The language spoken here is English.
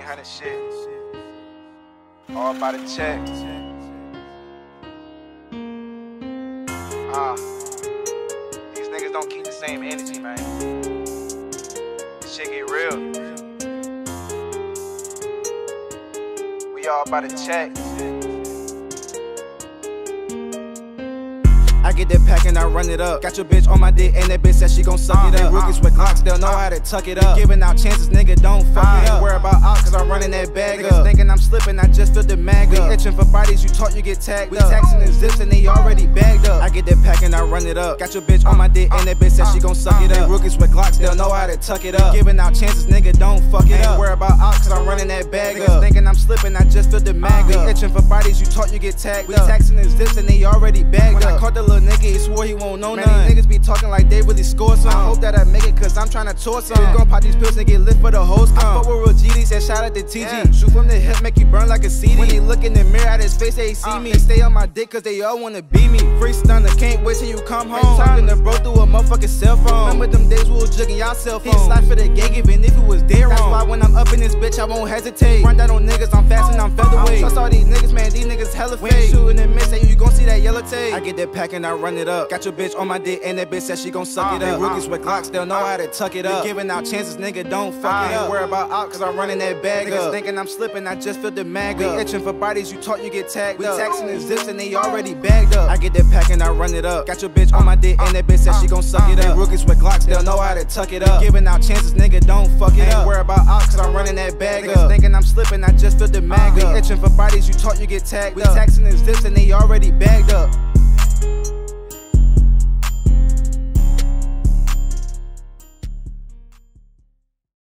kind of shit. All by the check. These niggas don't keep the same energy, man. This shit get real. We all by the check. I get that pack and I run it up. Got your bitch on my dick and that bitch said she gon' suck it up. Rookies with Glocks, they'll know how to tuck it up. Giving out chances, nigga, don't fuck it up. Worry about out, cause I'm running that bag up. Thinking I'm slipping, I just feel the mag up. We itching for bodies, you talk, you get tagged up. We taxing the zips and they already bagged up. I get that pack and I run it up. Got your bitch on my dick and that bitch said she gon' suck it up. Rookies with Glocks, they'll know how to tuck it up. Giving out chances, nigga, don't fuck it up. Worry about out, cause I'm running that bag up. Thinking I'm slipping, I just feel the mag up. We itching for bodies, you talk, you get tagged up. We taxing the zips and they already bagged up. When I caught the little nigga, he swore he won't know none. These niggas be talking like they really score some. I hope that I make it cause I'm tryna tour some. We gon' pop these pills and get lit for the hoes come. I fuck with real GD, said shout out to TG. Shoot from the hip, make you burn like a CD. When they look in the mirror at his face, they see me. They stay on my dick cause they all wanna be me. Free stunner, can't wait till you come home. Talking to bro through a motherfucking cell phone. Remember them days we was jugging y'all cell phone. He slide for the gang even if it was dead wrong. That's why when I'm up in this bitch I won't hesitate. Run down on niggas, I'm fast and I'm featherweight. Trust all these niggas, man, these niggas hella fake. When you shooting and miss, you gon' see that yellow tape. I get that pack and I run it up. Got your bitch on my dick and that bitch said she gon' suck it up. Rookies with Glocks, they'll know how to tuck it up. Giving out chances, nigga, don't fuck it up. Worry about out cause I'm running that bag up. Thinking I'm slipping, I just feel the mag up. We itching for bodies, you talk, you get tagged up. We taxing the zips and they already bagged up. I get that pack and I run it up. Got your bitch on my dick and that bitch said she gon' suck it up. Rookies with Glocks, they'll know how to tuck it up. Giving out chances, nigga, don't fuck it up. Worry about out cause I'm running that bag up. Thinking I'm slipping, I just feel the mag up. We itching for bodies, you talk, you get tagged up. We taxing the zips and they already bagged up.